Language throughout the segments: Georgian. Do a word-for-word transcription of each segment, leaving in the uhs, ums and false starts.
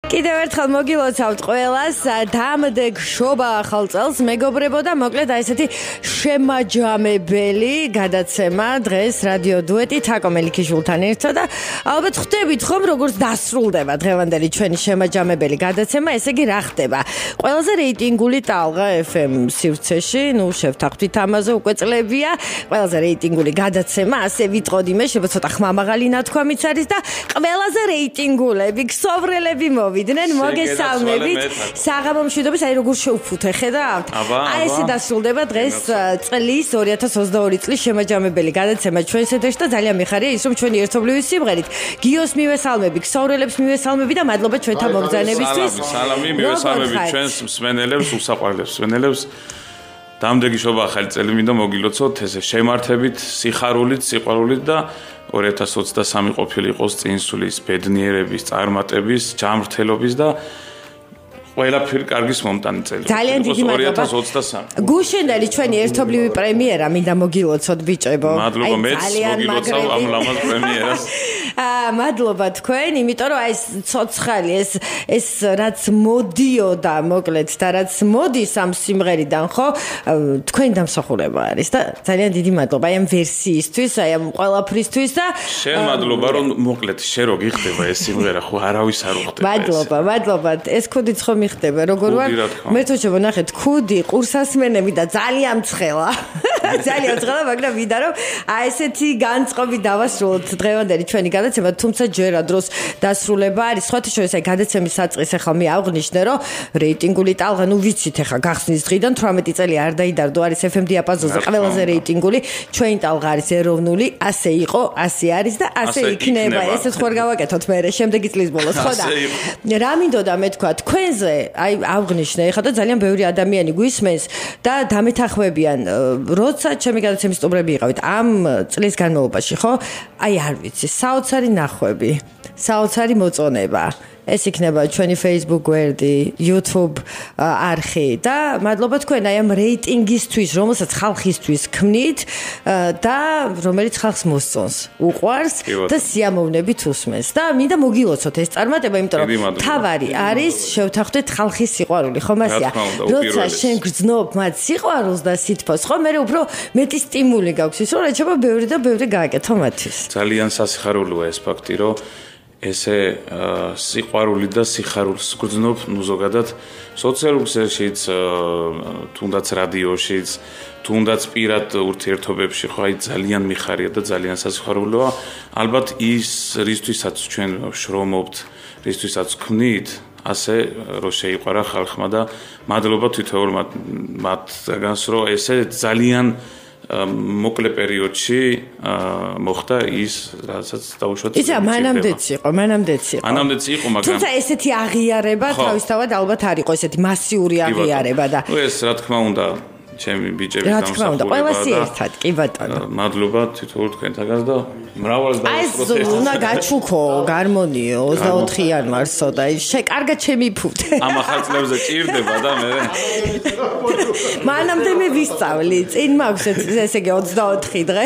კიდევ ერთხელ მოგილოცავთ ყველას დამდეგ შობა ახალ წელს მეგობრებო და მოკლედ აი ესეთი შემაჯამებელი გადაცემა დღეს რადიო დუეტი თაკო მელიქიშვილთან ერთად და ალბათ ხვდებით ხომ როგორც დასრულდება დღევანდელი ჩვენი შემაჯამებელი გადაცემა, ესე იგი რა ხდება? ყველაზე რეიტინგული ტალღა ეფ ემ სივრცეში, ნუ შევთანხმდით ამაზე უკვე წლებია, ყველაზე რეიტინგული გადაცემა, ასე ვიტყოდი მე, შეიძლება ცოტა ხმამაღალი ნათქვამიც არის და ყველაზე რეიტინგულები ქსოვრელები მოვიდნენ, მოგესალმებით. საღამო მშვიდობის, აი როგორ შევფუთე, ხედავთ? აი ესე დასრულდება დღეს წლის ორი ათას ოცდაორი წლის შემაჯამებელი გადაცემა ჩვენს ეთერში და ძალიან მიხარია ის რომ ჩვენი ერთობლივი სიმღერით გიოს მივესალმები, ქსოვრელებს მივესალმები და მადლობა ჩვენთან მოგზაურობისთვის. სალამი, მივესალმები ჩვენს მსმენელებს, უსაყვარლებს მსმენელებს. დამდეგი შობა ახალი წელი მინდა მოგილოცოთ ესე შემართებით, სიხარულით, სიყვარულით და ორი ათას ოცდასამი ყოფილი იყოს წინსვლის, ბედნიერების, წარმატების, ჯანმრთელობის და ყველაფერი კარგის მომტანი წელი. ძალიან დიდი მადლობა. ორი ათას ოცდასამი. გუშინდელი ჩვენი ერთობლივი პრემიერა მინდა მოგილოცოთ ბიჭებო. მადლობა მეც მოგილოცავ ამ ლამაზ პრემიერას. აა მადლობა თქვენ, იმიტომ რომ აი ეს ცოცხალი, ეს ეს რაც მოდიოდა მოკლედ და რაც მოდის ამ სიმღერიდან, ხო? თქვენი დამსახურება არის და ძალიან დიდი მადლობა აი ამ ვერსიისთვის, აი ამ ყველაფრისთვის და შენ მადლობა რომ მოკლედ შენ რო გიხდება ეს სიმღერა, ხო არავის არ უხდება ეს. მადლობა, მადლობა. ეს ქუდიც ხომ ხდება როგორ ვარ მე თვითონ შევონახეთ ქუდი ყურსასმენები და ძალიან მცხელა ძალიან მცხელა მაგრამ ვიდა რომ აი ესეთი განწყობი დავასრულოთ დღევანდელი ჩვენი გადაცემა თუმცა ჯერა დროს დასრულება არის სხვათა შორის აი გადაცემის საწყის ახლა მე აღნიშნე რომ რეიტინგული ტალღა ნუ ვიცით ახლა გახსნის დღიდან თვრამეტი წელი არ დაიდარდო არის ეფ ემ დიაპაზონზე ყველაზე რეიტინგული ჩვენი ტალღა არის ეროვნული ასე იყო ასე არის და ასე იქნება ესეც ხوار გავაკეთოთ მე შემდეგი წლის ბოლოს ხო და რა მინდოდა მე თქვა თქვენზე აი აღნიშნე ეხლა და ძალიან ბევრი ადამიანი გვისმენს და დამეთანხმებიან როცა ჩემი გადაცემის სტუმრები იყავით ამ წლის განმავლობაში ხო აი არ ვიცი საოცარი ნახვები საოცარი მოწონება ეს იქნება ჩვენი Facebook გვერდი, YouTube არხი და მადლობა თქვენ აი ამ რეიტინგისთვის, რომელსაც ხალხისთვის ქმნით და რომელიც ხალხს მოსწონს, უყვარს და სიამოვნებით უსმენს. და მინდა მოგილოცოთ ეს წარმატება, იმიტომ რომ მთავარი არის შევთანხმდეთ ხალხის სიყვარული, ხომ ასეა? როცა შენ გრძნობ მათ სიყვარულს და სითბოს, ხო, მე უფრო მეტი სტიმული გაქვს ის, რომ რაჩება ბევრი და ბევრი გააკეთო მათთვის. ძალიან სასიხარულოა ეს ფაქტი, რომ ესე სიყვარული და სიხარულს გრძნობ ნუ ზოგადად სოციალურ ქსელშიც, თუნდაც რადიოშიც, თუნდაც პირად ურთიერთობებში, ხო აი ძალიან მიხარია და ძალიან სასიხარულოა. ალბათ ის რისთვისაც ჩვენ შრომობთ, რისთვისაც ქმნით, ასე რომ შეიყვარა ხალხმა და მადლობა თითოეულ მათგანს, რომ ესე ძალიან მოკლე პერიოდში მოხდა ის, რასაც დაუშვათ. ისა მანამდეც იყო, მანამდეც იყო. მანამდეც იყო, მაგრამ თუმცა ესეთი აღიარება თავისთავად ალბათ არ იყო ესეთი მასიური აღიარება და ნუ ეს რა თქმა უნდა ჩემი ბიჭების დამსახურება. რა თქმა უნდა, ყველასი ერთად, კი ბატონო. მადლობა თითოეულ თქვენთაგანს და მრავალს დავუსწროთ. აი უნდა გაჩუქო გარმონიო ოცდაოთხი იანვარსო და შეკარგა ჩემი ფუტე. ამ ახალ წლებზე ჭირდება და მე მანამდე მე ვისწავლი, წინ მაქვს ესე იგი ოცდაოთხი დღე.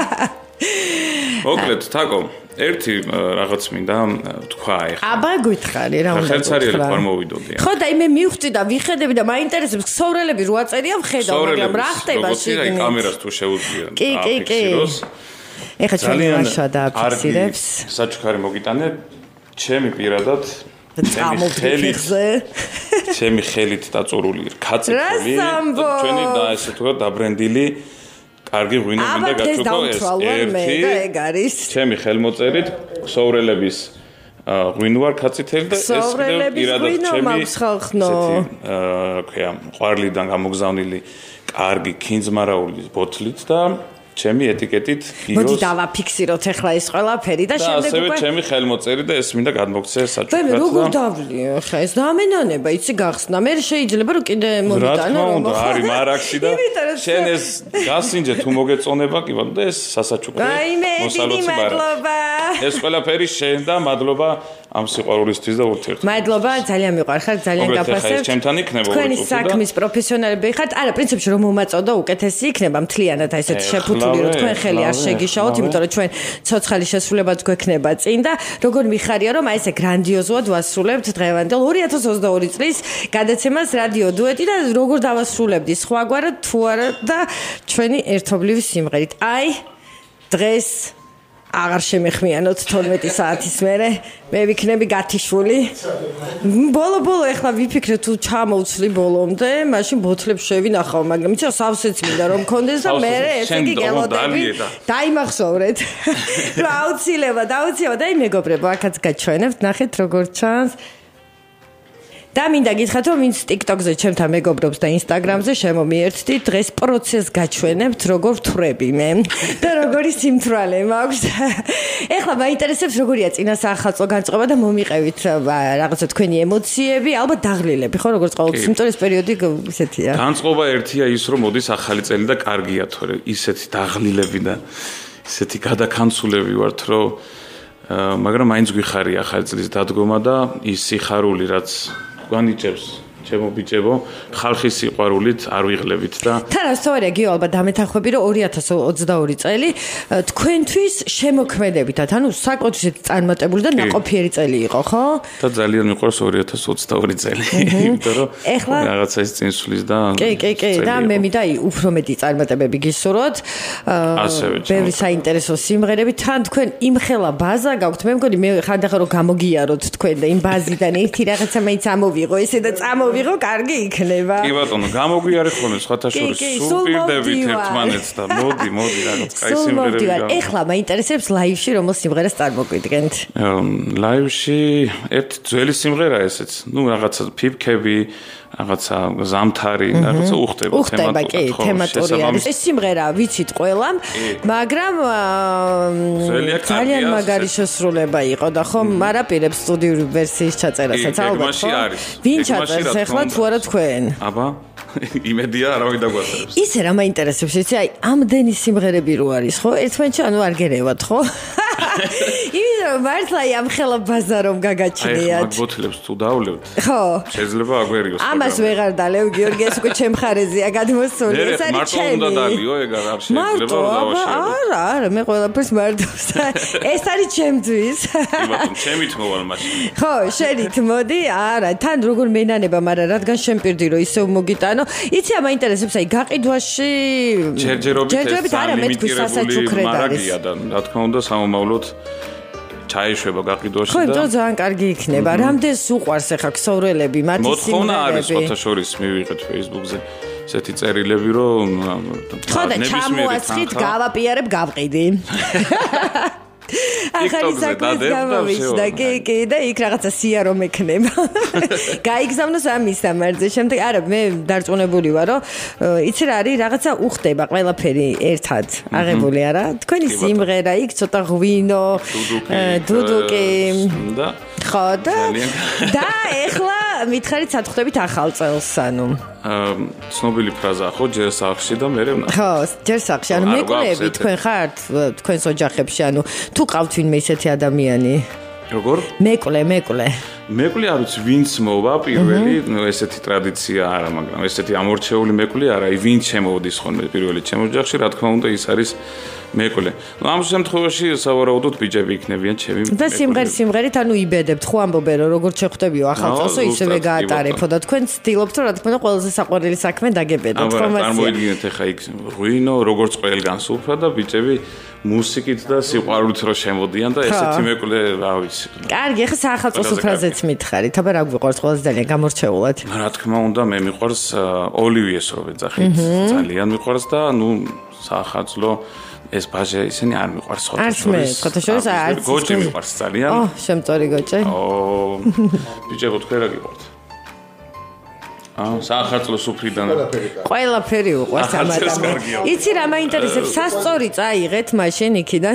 მოკლედ, თაკო, ერთი რაღაც მინდა თქვა ეხლა. აბა გითხარი რა უნდა. ხელცარიელი ხარ მოვიდოდი. ხო და მე მივხვდი და ვიხედები და მაინტერესებს ქსოვრელები რო აწერია ვხედავ, მაგრამ რა ხდება შიგნით? აი კამერას თუ შეუძლია. კი, კი, კი. ეხლა ჩვენი მაშა დააფიქსირებს. საჩუქარი მოგიტანე, ჩემი პირადად წამოფიქრზე. ჩემი ხელით დაწურული კაცები და ჩვენი და ესე თქვა დაბრენდილი კარგი ღვინო მინდა გაჩუქო ეს ერთი ჩემი ხელმოწერით ქსოვრელების ღვინო არ კაცითელი და ეს პირადად ჩემი ესეთი ქვია ყვარლიდან გამოგზავნილი კარგი ქინძმარაული ბოთლით და ჩემი ეტიკეტით გიოს. მოდი დავაფიქსიროთ ახლა ეს ყველაფერი და შემდეგ უკვე ასევე ჩემი ხელმოწერი და ეს მინდა გადმოგცე საჩუქრად. მე როგორ დავლიო ახლა ეს დამენანება იცი გახსნა. მე შეიძლება რომ კიდე მომიტანო რომ არის მარაქსი და შენ ეს გასინჯე თუ მოგეწონება კი ბატონო და ეს სასაჩუქრე მოსალოცი ბარა. ეს ყველაფერი შენ და მადლობა ამ სიყვარულისთვის და ურთიერთობისთვის. მადლობა, ძალიან მიყვარხარ, ძალიან გაფასებ. ჩემთან იქნება თქვენი საქმის პროფესიონალები ხართ. არა, პრინციპში რომ მომაწოდო უკეთესი იქნება მთლიანად აი ესეთ შეფუთული რომ თქვენ ხელი არ შეგიშაოთ, იმიტომ რომ ჩვენ ცოცხალი შესრულებაც გვექნება წინ და როგორ მიხარია რომ აი ესე გრანდიოზულად ვასრულებთ დღევანდელ ორი ათას ოცდაორი წლის გადაცემას რადიო დუეტი და როგორ დავასრულებდი სხვაგვარად თუ არა და ჩვენი ერთობლივი სიმღერით. აი დღეს აღარ შემეხმიანოთ თორმეტი საათის მერე მე ვიქნები გათიშვილი ბოლო-ბოლო ეხლა ვიფიქრე თუ ჩამოვცლი ბოლომდე მაშინ ბოთლებს შევინახავ მაგრამ იცი სავსეც მინდა რომ მქონდეს და მე ესე იგი გელოდები დაიმახსოვრეთ რა აუცილებლად აუცილებლად და მეგობრებო აქაც გაჩვენებთ ნახეთ როგორ ჩანს და მინდა გითხრათ რომ ვინც TikTok-ზე ჩემთან მეგობრობს და Instagram-ზე შემომიერთდი დღეს პროცესს გაჩვენებთ როგორ ვთვრები მე და როგორი სიმთვრალე მაქვს ეხლა მაინტერესებს როგორია წინასახალწლო განწყობა და მომიყევით რაღაცა თქვენი ემოციები ალბათ დაღლილები ხო როგორც ყოველთვის იმიტომ ეს პერიოდი ისეთია განწყობა ერთია ის რომ მოდის ახალი წელი და კარგია თორე ისეთი დაღლილები და ისეთი გადაქანცულები ვართ რომ მაგრამ მაინც გვიხარია ახალი წლის დადგომა და ის სიხარული რაც განიჭებს ჩემო ბიჭებო ხალხის სიყვარულით არ ვიღლებით და თან ასწორია გიო ალბათ დამეთანხმები რომ ორი ათას ოცდაორი წელი თქვენთვის შემოქმედებითად ანუ საკმაოდ ისეთი წარმატებული და ნაყოფიერი წელი იყო ხო და ძალიან მიყვარს ორი ათას ოცდაორი წელი იმიტომ რომ რაღაცა ის წინსვლის და კი კი კი და მე მინდა უფრო მეტი წარმატებები გისურვოთ ბევრი საინტერესო სიმღერები თან თქვენ იმხელა ბაზა გაქვთ მე მგონი მე ხანდახან რომ გამოგიაროთ თქვენ და იმ ბაზიდან ერთი რაღაცა მეც ამოვიღო ესე და წამოვიღო ვიღო კარგი იქნება. კი ბატონო, გამოგვიარე ხოლმე სხვათა შორის სულ პირდებით ერთმანეთს და მოდი, მოდი რაღაც კაი სიმღერები გავა. ეხლა მაინტერესებს ლაივში რომელ სიმღერას წარმოგვიდგენთ? ლაივში ერთ ძველი სიმღერაა ესეც. ნუ რაღაცა ფიფქები რაღაცა ზამთარი, რაღაცა უხდება თემატურად. უხდება, კი, თემატური არის. ეს სიმღერა ვიცით ყველამ, მაგრამ ძალიან მაგარი შესრულება იყო და ხომ არაპირებს სტუდიური ვერსიის ჩაწერასაც ალბათ ხო? ვინ ჩაწერს ახლა თუ არა თქვენ? აბა იმედია არავინ დაგვასწრებს. ისე რა მაინტერესებს, იცი, აი ამდენი სიმღერები რო არის, ხო? ერთმანეთში ანუ არ გერევათ, ხო? იმიტომ მართლა ამ ხელა ბაზა რომ გაგაჩნიათ. აი მაგ ბოთლებს თუ დავლებთ. ხო. შეიძლება აგვერიოს. ამას ვეღარ დალევ გიორგი, ეს უკვე ჩემ ხარეზეა გადმოსული. ეს არის ჩემი. მარტო უნდა დალიო, ეგ არ შეიძლება რომ დავაშირო. არა, არა, მე ყველაფერს მარტოს. ეს არის ჩემთვის. იმათო ჩემით მოვალ მაშინ. ხო, შენით მოდი. არა, თან როგორ მენანება, მაგრამ რადგან შემპირდი რომ ისევ მოგიტანო. იცი ამ აინტერესებს, აი გაყიდვაში ჯერჯერობით არა მე თქვი სასაჩუქრად არის. მარაგია და რა თქმა უნდა სამომავლოდ ჩაიშვება გაყიდვაში და ხო, იმიტომ ძალიან კარგი იქნება. რამდენს უყვარს ახლა ქსოვრელები, მათი სიმღერები. მოთხოვნა არის სხვათა შორის მივიღეთ Facebook-ზე ესეთი წერილები, რომ ხო და ჩამოასხით, გავაპიარებ, გავყიდი. ახალი საქმის გამოვიჩნდა, კი, კი, და იქ რაღაცა სია რომ ექნება. გაიგზავნოს ამის სამარძე. შემდეგ არა, მე დარწმუნებული ვარ, რომ იცი რა არის, რაღაცა უხდება ყველაფერი ერთად. აღებული არა? თქვენი სიმღერა იქ ცოტა ღვინო, დუდუკი და ხო და და ეხლა მითხარით სათხვდებით ახალ წელს, ანუ ცნობილი ფრაზაა ხო, ჯერ სახში და მე ვნახე. ხო, ჯერ სახში, ანუ მეკვლეები თქვენ ხართ თქვენს ოჯახებში, ანუ თუ ყავთ ვინმე ისეთი ადამიანი? როგორ? მეკვლე, მეკვლე. მეკლე არ ვიცი ვინც მოვა პირველი, ნუ ესეთი ტრადიცია არა, მაგრამ ესეთი ამორჩეული მეკლე არა, აი ვინც შემოვდის ხოლმე პირველი ჩემ ოჯახში, რა თქმა უნდა ის არის მეკლე. ნუ ამ შემთხვევაში სავარაუდოდ ბიჭები იქნებიან ჩემი. და სიმღერ სიმღერით ანუ იბედებთ, ხო ამბობენ რომ როგორ შეხვდებიო ახალ წელსო ისევე გაატარებო და თქვენ ცდილობთ რომ რა თქმა უნდა ყველაზე საყვარელი საქმე დაგებედოთ, ხო მასე. წარმოიდგინეთ ახლა იქ ღვინო, როგორც ყველგანს უფრა და ბიჭები მუსიკით და სიყვარულით რო შემოდიან და ესეთი მეკლე, რა ვიცი. კარგი, ახლა საახალწლო ფრაზეც მითხარით, აბა რა გვიყვარს ყველაზე ძალიან გამორჩეულად? რა თქმა უნდა, მე მიყვარს ოლივიეს რო ვეძახით, ძალიან მიყვარს და ნუ საახალწლო ეს ბაჟე ისინი არ მიყვარს ხოთა შორის. არც მე, ხოთა შორის არც. გოჭი მიყვარს ძალიან. ოჰ, შემწორი გოჭი. ოჰ, ბიჭებო თქვენ რა გიყვართ? აა, საახალწლო სუფრიდან. ყველაფერი უყვარს ამ ადამიანს. იცი რა მაინტერესებს, სასწორი წაიღეთ მაშინ იქიდან.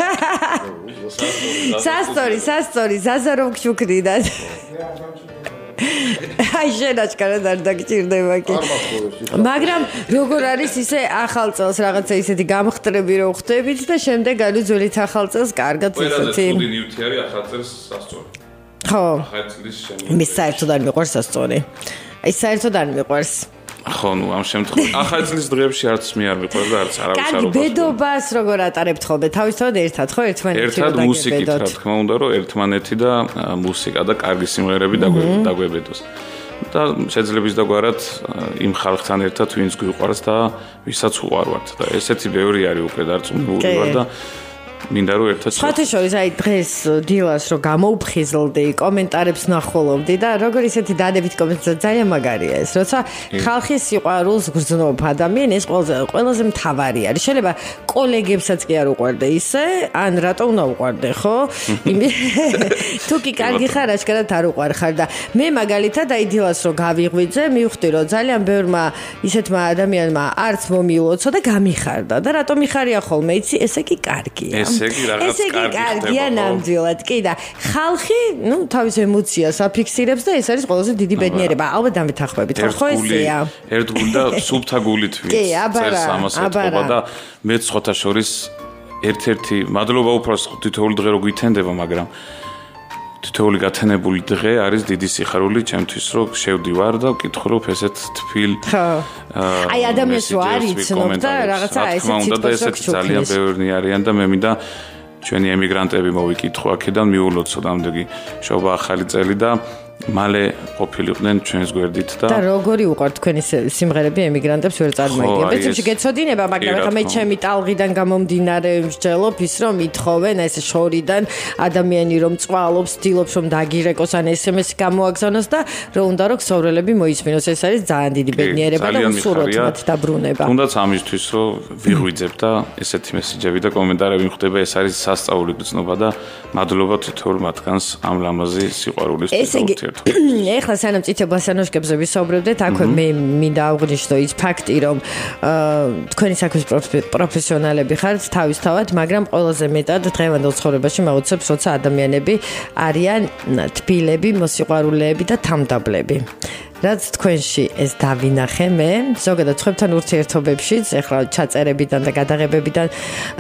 სასწორი, სასწორი, ზაზაროვ გშუქრიდან. აი შენაჩკარად არ დაგჭირდება კი. მაგრამ როგორ არის ისე ახალ წელს რაღაცა ისეთი გამხდრები რო ხდებით და შემდეგ ანუ ძველი ახალ წელს კარგად ისეთი. ყველაზე ცუდი ნივთი არის ახალ წელს სასწორი. ხო. ახალ წლის შემოგვიყვება. მის საერთოდ არ მიყვარს სასწორი. აი საერთოდ არ მიყვარს. ხო, ნუ ამ შემთხვევაში ახალ წლის დღეებში არც მე არ მიყვარს და არც არავის არ უყვარს. კარგი, ბედობას როგორ ატარებთ ხოლმე? თავისთავად ერთად ხო ერთმანეთი ერთად მუსიკით რა თქმა უნდა, რომ ერთმანეთი და მუსიკა და კარგი სიმღერები დაგვებედოს. და შეძლებს დაგვარად იმ ხალხთან ერთად ვინც გვიყვარს და ვისაც უყვარვართ და ესეთი ბევრი არის უკვე დარწმუნებული ვარ და მინდა რომ ერთად შეთაშორის აი დღეს დილას რომ გამოუფხიზლდი კომენტარებს ნახულობდი და როგორ ისეთი დადებით კომენტარებს ძალიან მაგარია ეს როცა ხალხის სიყვარულს გრძნობ ადამიანი ეს ყველაზე ყველაზე მთავარი არის შეიძლება კოლეგებსაც კი არ უყვარდე ისე ან რატო უნდა უყვარდე ხო თუ კი კარგი ხარ აშკარად არ უყვარ ხარ და მე მაგალითად აი დილას რომ გავიღვიძე მივხვდი რომ ძალიან ბევრმა ისეთმა ადამიანმა არც მომილოცო და გამიხარდა და რატო მიხარია ხოლმე იცი ესე კი კარგია ესე კი რაღაც კარგია ნამდვილად კი და ხალხი ნუ თავის ემოციას აფიქსირებს და ეს არის ყველაზე დიდი ბედნიერება ალბათ დამეთანხმებით ხო ესეა ერთგული და სუფთა გულით ვინც ამას ეთყობა და მეც ხოთა შორის ერთ-ერთი მადლობა უფროს თითოეული დღე რო გვითენდება მაგრამ თითოეული გათენებული დღე არის დიდი სიხარული ჩემთვის რომ შევდივარ და ვკითხო რომ ესეთ თბილ აი ადამიანს რო არიცნობ და რაღაცა ესეც ძალიან ბევრი არიან და მე მინდა ჩვენი ემიგრანტები მოვიკითხო აქედან მიულოცო დამდეგი შობა ახალი წელი და მალე ყოფილიყვნენ ჩვენს გვერდით და და როგორი უყვართ თქვენი სიმღერები ემიგრანტებს ვერ წარმოიდგენთ. ბეცებში გეცოდინება, მაგრამ ახლა მე ჩემი ტალღიდან გამომდინარე მსჯელობ ის რომ ითხოვენ ეს შორიდან ადამიანი რომ წვალობს, ცდილობს რომ დაგირეკოს ან ეს ემ ესი გამოაგზავნოს და რო უნდა რომ ქსოვრელები მოისმინოს. ეს არის ძალიან დიდი ბედნიერება და უსურვოთ მათ დაბრუნება. თუნდაც ამისთვის რომ ვიღვიძებ და ესეთი მესიჯები და კომენტარები მიხდება, ეს არის სასწაული გრძნობა და მადლობა თითოეულ მათგანს ამ ლამაზი სიყვარულის თვითონ ეხლა სანამ წითელ ბასანოშკებზე ვისაუბრებდეთ, აქვე მე მინდა აღვნიშნო ის ფაქტი, რომ თქვენი საქმის პროფესიონალები ხართ თავისთავად, მაგრამ ყველაზე მეტად დღევანდელ ცხოვრებაში მოგწევს, როცა ადამიანები არიან თბილები, მოსიყვარულეები და თამდაბლები. რაც თქვენში ეს დავინახე მე, ზოგადად თქვენთან ურთიერთობებშიც, ეხლა ჩაწერებიდან და გადაღებებიდან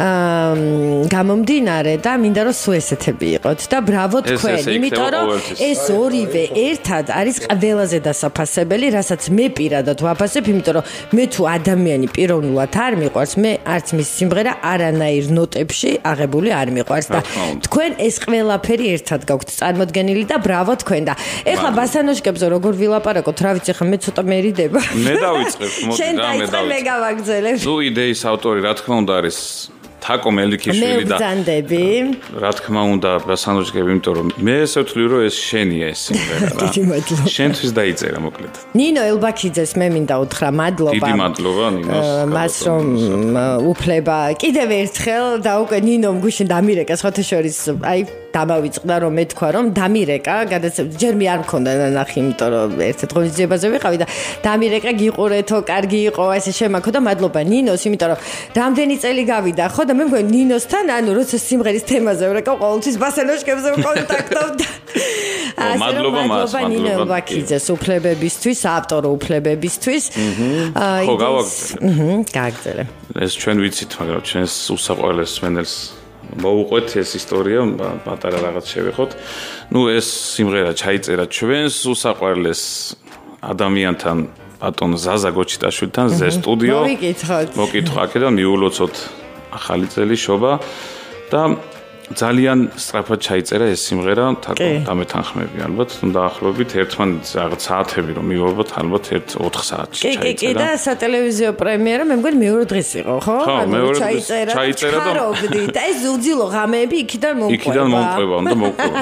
გამომდინარე და მინდა რომ სულ ესეთები იყოთ და ბრავო თქვენ, იმიტომ რომ ეს ორივე ერთად არის ყველაზე დასაფასებელი, რასაც მე პირადად ვაფასებ, იმიტომ რომ მე თუ ადამიანი პიროვნულად არ მიყვარს, მე არც მის სიმღერა არანაირ ნოტებში აღებული არ მიყვარს და თქვენ ეს ყველაფერი ერთად გაქვთ წარმოდგენილი და ბრავო თქვენ და ეხლა ბასანოშკებზე როგორ ვილაპარაკ რა ვიცი ხა მე ცოტა მერიდება. მე დავიწყებ, მოდი და მე დავიწყებ. მე გავაგზელებ. ნუ იდეის ავტორი რა თქმა უნდა არის თაკო მელიქიშვილი და მე ვძანდები. რა თქმა უნდა ბასანოშკები, იმიტომ რომ მე ესე ვთვლი რომ ეს შენია ეს სიმღერა რა. დიდი მადლობა. შენთვის დაიწერა მოკლედ. ნინო ელბაქიძეს მე მინდა უთხრა მადლობა. დიდი მადლობა ნინოს. მას რომ უფლება კიდევ ერთხელ და უკვე ნინომ გუშინ დამირეკა ხოთა შორის აი დამავიწყდა რომ მე თქვა რომ დამირეკა გადაცემა ჯერ მე არ მქონდა ნახი იმიტომ რომ ერთ-ერთ ღონისძიებაზე ვიყავი და დამირეკა გიყურეთო კარგი იყო ესე შემაქო და მადლობა ნინოს იმიტომ რომ რამდენი წელი გავიდა ხო და მე მგონი ნინოსთან ანუ როცა სიმღერის თემაზე ვრეკავ ყოველთვის ბასანოშკებზე ვკონტაქტობ და მადლობა მას მადლობა ბაქიძეს უფლებებისთვის ავტორო უფლებებისთვის ხო გავაგზავნე აჰა გააგზავნე ეს ჩვენ ვიცით მაგრამ ჩვენს უსაყვარლეს მენელს მოუყვეთ ეს ისტორია, პატარა რაღაც შევეხოთ. ნუ ეს სიმღერა ჩაიწერა ჩვენს უსაყვარლეს ადამიანთან, ბატონ ზაზა გოჩიტაშვილთან, ზე სტუდიო. მოგიკითხოთ. მოგიკითხო აქედან მიულოცოთ ახალი წელი შობა და ძალიან სწრაფად ჩაიწერა ეს სიმღერა, თაკო დამეთანხმები ალბათ, დაახლოებით ერთმანეთს რაღაც საათები რომ მივობოთ, ალბათ ერთ ოთხ საათში ჩაიწერა. კი, კი, და სატელევიზიო პრემიერა მე მგონი მეორე დღეს იყო, ხო? ანუ ჩაიწერა. ჩაიწერა და და ეს უძილო ღამეები იქიდან მომყვება. იქიდან მომყვება, უნდა მოვყვება.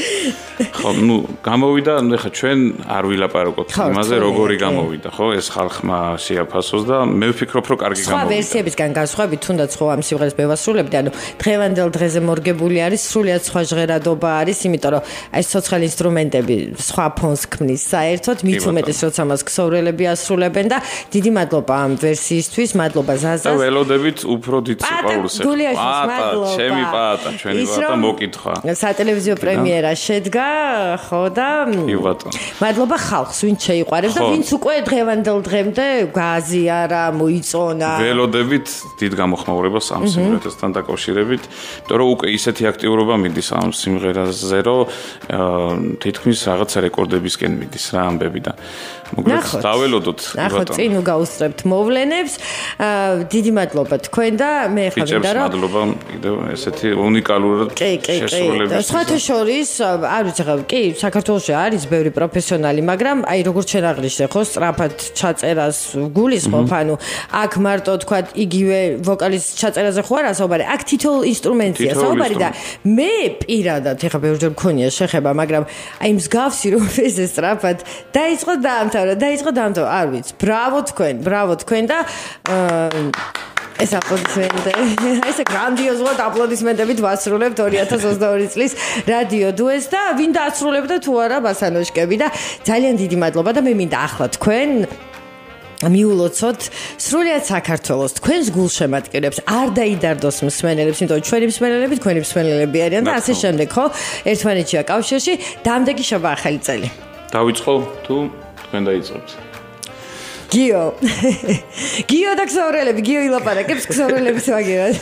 ხო, ნუ გამოვიდა, ეხლა ჩვენ არ ვილაპარაკოთ იმაზე, როგორი გამოვიდა, ხო? ეს ხალხმა შეაფასოს და მე ვფიქრობ, რომ კარგი გამოვიდა. სხვა ვერსიებისგან განსხვავებით, თუნდაც ხო ამ სიმღერას მევასრულებდი, ანუ დღევანდელ დღეზე მორგებული არის, სრულიად სხვა ჟღერადობა არის, იმიტომ რომ აი ცოცხალი ინსტრუმენტები სხვა ფონს ქმნის საერთოდ, მით უმეტეს როცა მას ქსოვრელები ასრულებენ და დიდი მადლობა ამ ვერსიისთვის, მადლობა ზაზას. და ველოდებით უფრო დიდ სიყვარულს. პატა, გულიაში მადლობა. ჩემი პატა, ჩვენი პატა მოკითხა. სატელევიზიო პრემიერა პრემიერა შედგა, ხო და მადლობა ხალხს, ვინც შეიყვარებს და ვინც უკვე დღევანდელ დღემდე გააზიარა, მოიწონა. ველოდებით დიდ გამოხმაურებას ამ სიმღერასთან დაკავშირებით, იმიტომ რომ უკვე ისეთი აქტიურობა მიდის ამ სიმღერაზე, რომ თითქმის რაღაცა რეკორდებისკენ მიდის რა ამბები და მოგეთ დაველოდოთ. ნახოთ, წინ უგაუსწრებთ მოვლენებს. დიდი მადლობა თქვენ და მე ხა მინდა რომ მადლობა კიდევ ესეთი უნიკალურად შესრულების. სხვათა შორის, არ ვიცი ხა, კი, საქართველოში არის ბევრი პროფესიონალი, მაგრამ აი როგორც შენ აღნიშნე, ხო, სწრაფად ჩაწერას გულისხმობ, ანუ აქ მარტო თქვა იგივე ვოკალის ჩაწერაზე ხო არა საუბარი, აქ თითოეულ ინსტრუმენტია საუბარი და მე პირადად ეხა ბევრჯერ მქონია შეხება, მაგრამ აი მსგავსი რომ ეს სწრაფად დაიწყო დაამთავრა, დაიწყო დაამთავრა, არ ვიცი. ბრავო თქვენ, ბრავო თქვენ და ეს აპლოდისმენტები, ეს გრანდიოზულად აპლოდისმენტებით ვასრულებთ ორი ათას ოცდაორი წლის რადიო დუეტს და ვინ დაასრულებდა თუ არა ბასანოშკები და ძალიან დიდი მადლობა და მე მინდა ახლა თქვენ მიულოცოთ სრულიად საქართველოს თქვენს გულშემატკივრებს არ დაიდარდოს მსმენელებს, იმიტომ რომ ჩვენი მსმენელები თქვენი მსმენელები არიან და ასე შემდეგ, ხო? ერთმანეთშია კავშირში, დამდეგი შევა ახალი წელი. დავიწყო თუ თქვენ დაიწყებთ? გიო. გიო და ქსოვრელები, გიო ილაპარაკებს ქსოვრელების ვაგებად.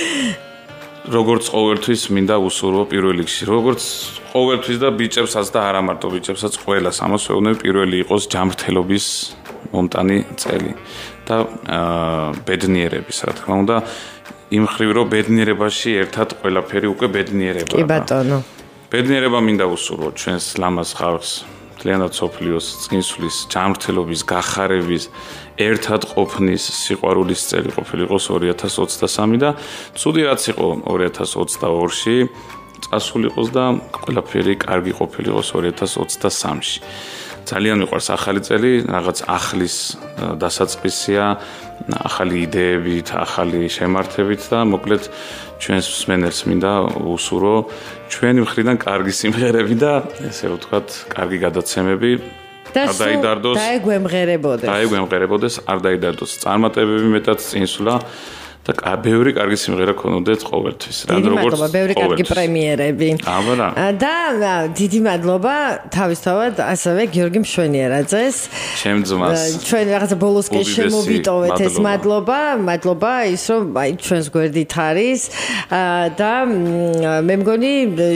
როგორც ყოველთვის მინდა უსურვო პირველ რიგში, როგორც ყოველთვის და ბიჭებსაც და არა მარტო ბიჭებსაც ყველას ამას ვეუბნები, პირველი იყოს ჯანმრთელობის მომტანი წელი და ბედნიერების, რა თქმა უნდა, იმ ხრივ რომ ბედნიერებაში ერთად ყველაფერი უკვე ბედნიერება. კი ბატონო. ბედნიერება მინდა უსურვო ჩვენს ლამაზ ხალხს. მთლიანად სოფლიოს წინსვლის, ჯანმრთელობის, გახარების, ერთად ყოფნის, სიყვარულის წელი ყოფილიყოს ორი ათას ოცდასამი და ცუდი რაც იყო ორი ათას ოცდაორში, წასულიყოს და ყველაფერი კარგი ყოფილიყოს ორი ათას ოცდასამში. ძალიან მიყვარს ახალი წელი, რაღაც ახლის დასაწყისია, ახალი იდეებით, ახალი შემართებით და მოკლედ ჩვენს მსმენელს მინდა უსურვო ჩვენი მხრიდან კარგი სიმღერები და ესე ვთქვათ, კარგი გადაცემები. არ დაიდარდოს. დაეგვემღერებოდეს. დაეგვემღერებოდეს, არ დაიდარდოს. წარმატებები მეტად წინსვლა და ბევრი კარგი სიმღერა ქონოდეთ ყოველთვის. რა როგორც ბევრი კარგი პრემიერები. აბარა. და დიდი მადლობა თავისთავად ასევე გიორგი მშვენიერაძეს. ჩემ ძმას. ჩვენ რაღაცა ბოლოსკენ შემოვიტოვეთ ეს მადლობა, მადლობა ის რომ აი ჩვენს გვერდით არის და მე მგონი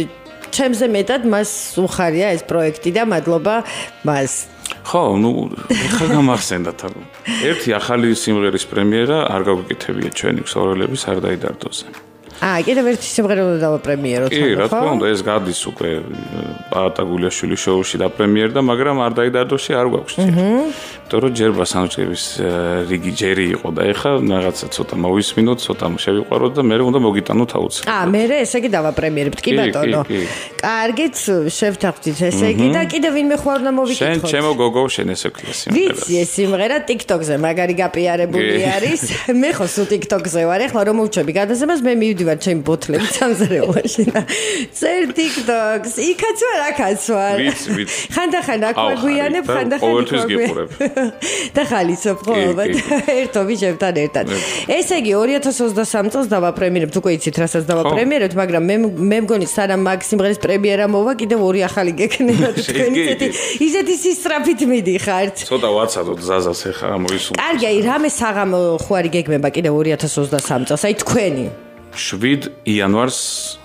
ჩემზე მეტად მას უხარია ეს პროექტი და მადლობა მას. ხო, ნუ ხა გამახსენდა თაკო. ერთი ახალი სიმღერის პრემიერა არ გაგვიკეთებია ჩვენი ქსოვრელების არ დაიდარდოზე. აა, კიდევ ერთი სიმღერა უნდა დავაპრემიეროთ, ხო? კი, რა თქმა უნდა, ეს გადის უკვე პაატაგულიაშვილის შოუში და პრემიერდა, მაგრამ არ დაიდარდოში არ გვაქვს. იმიტომ რომ ჯერ ბასანოჩკების რიგი ჯერი იყო და ეხა რაღაცა ცოტა მოვისმინოთ, ცოტა შევიყვაროთ და მე უნდა მოგიტანოთ აუცილებლად. აა, მე ესე იგი დავაპრემიერებთ, კი ბატონო. კარგით, შევთანხმდით ესე იგი და კიდევ ვინმე ხوار უნდა მოვიკითხოთ. შენ ჩემო გოგო შენ ესე ქვია სიმღერა. ვიცი, ეს სიმღერა TikTok-ზე მაგარი გაპიარებული არის. მე ხო სულ TikTok-ზე ვარ, ეხლა რომ მოვჩები გადაცემას, მე მივდივარ ჩემი ბოთლებით სამზარეულოში და წერ TikTok-ს, იქაც ვარ, აქაც ვარ. ვიცი, ვიცი. ხანდახან აქ ვაგვიანებ, ხანდახან ყოველთვის გიყურებ. და ხალისობ ხოლმე ერთო ვიჟებთან ერთად. ესე იგი ორი ათას ოცდასამი წელს დავაპრემიერებთ, უკვე იცით რასაც დავაპრემიერებთ, მაგრამ მე მე მგონი სანამ მაგ სიმღერის პრემიერა მოვა, კიდევ ორი ახალი გექნება თქვენ ისეთი ისეთი სისწრაფით მიდიხართ. ცოტა ვაცადოთ ზაზას ეხა მოისურვოთ. კარგი, აი რამე საღამო ხوارი გეგმება კიდევ ორი ათას ოცდასამი წელს, აი თქვენი. შვიდ იანვარს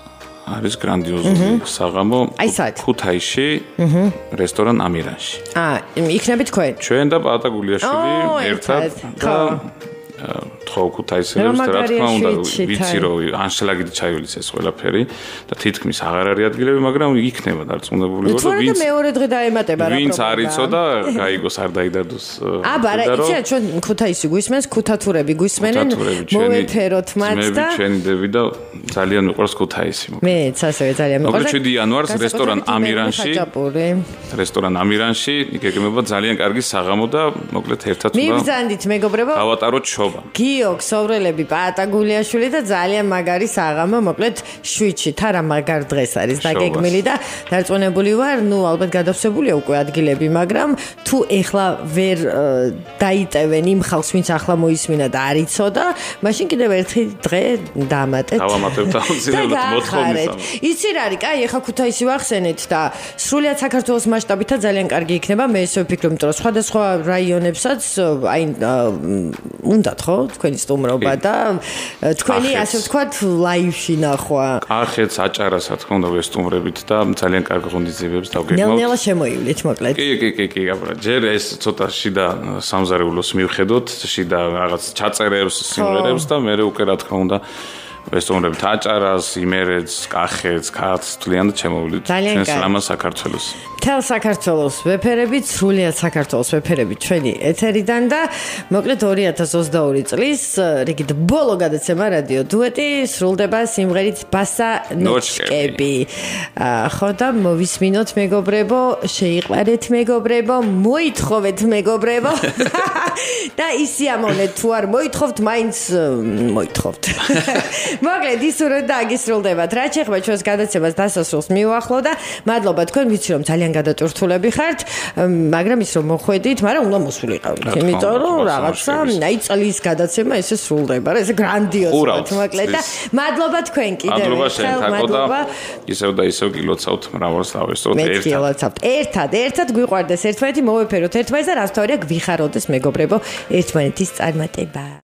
არის გრანდიოზული საღამო ქუთაისში, რესტორან ამირანში. აა, იქნებით თქვენ? ჩვენ და პაატაგულიაშვილი ერთად და თქო ქუთაისელებს რა თქმა უნდა ვიცი რომ ანშლაგით ჩაივლეს ეს ყველაფერი და თითქმის აღარ არის ადგილები, მაგრამ იქნება დარწმუნებული ვარ და ვინც მეორე დღე დაემატება რა პრობლემა. ვინც არიცო და გაიგოს არ დაიდარდოს. აბა, რა იცი რა ჩვენ ქუთაისი გვისმენს, ქუთათურები გვისმენენ, მოვეთეროთ მათ და ჩვენი დები და ძალიან მიყვარს ქუთაისი. მეც ასევე ძალიან მიყვარს. შვიდი იანვარს რესტორან ამირანში. რესტორან ამირანში გეგმება ძალიან კარგი საღამო და მოკლედ ერთად უნდა. მიბრძანდით მეგობრებო. გავატაროთ შობა. გიო რადიო ქსოვრელები პატაგულიაშვილი და ძალიან მაგარი საღამო, მოკლედ შვიდში, თარა მაგარ დღეს არის დაგეგმილი და დარწმუნებული ვარ, ნუ ალბათ გადავსებულია უკვე ადგილები, მაგრამ თუ ეხლა ვერ დაიტევენ იმ ხალხს, ვინც ახლა მოისმინა და არ იცოდა, მაშინ კიდევ ერთი დღე დაამატეთ. დავამატებთ აუცილებლად მოთხოვნისამ. იცი რა არის, კაი, ეხლა ქუთაისი ვახსენეთ და სრულიად საქართველოს მასშტაბით ძალიან კარგი იქნება. მე ესე ვფიქრობ, იმიტომ რომ სხვადასხვა რაიონებსაც აი უნდათ ხო თქვენი სტუმრობა და თქვენი ასე ვთქვათ ლაივში ნახვა. კახეთს აჭარას რა თქმა უნდა ვესტუმრებით და ძალიან კარგ ღონისძიებებს დავგეგმავთ. ნელ-ნელა შემოივლით მოკლედ. კი კი კი კი აბა ჯერ ეს ცოტა შიდა სამზარეულოს მივხედოთ, შიდა რაღაც ჩაწერებს, სიმღერებს და მე უკვე რა თქმა უნდა ვესტუმრებით აჭარას, იმერეთს, კახეთს, ქართლს თლიანად შემოვლით. ჩვენს რამას საქართველოს. თელ საქართველოს ვეფერებით, სრულიად საქართველოს ვეფერებით ჩვენი ეთერიდან და მოკლედ ორი ათას ოცდაორი წლის რიგით ბოლო გადაცემა რადიო დუეტი სრულდება სიმღერით ბასა ნოჩკები. ხო და მოვისმინოთ მეგობრებო, შეიყვარეთ მეგობრებო, მოითხოვეთ მეგობრებო და ისიამოვნეთ თუ არ მოითხოვთ, მაინც მოითხოვთ. მოკლედ ისურვე და აგისრულდებათ. რაც ეხება ჩვენს გადაცემას დასასრულს მივუახლო და მადლობა თქვენ, ვიცი რომ ძალიან გადატვირთულები ხართ, მაგრამ ის რომ მოხვედით, მაგრამ უნდა მოსულიყავით, იმიტომ რომ რაღაცა, აი წლის გადაცემა ესე სრულდება, რა ესე გრანდიოზულად, მოკლედ და მადლობა თქვენ კიდევ ერთხელ, მადლობა. ისევ და ისევ გილოცავთ მრავალს დავესწროთ ერთად. გილოცავთ ერთად, ერთად გვიყვარდეს ერთმანეთი, მოვეფეროთ ერთმანეთს და რაც თავია გვიხაროდეს მეგობრებო, ერთმანეთის წარმატება.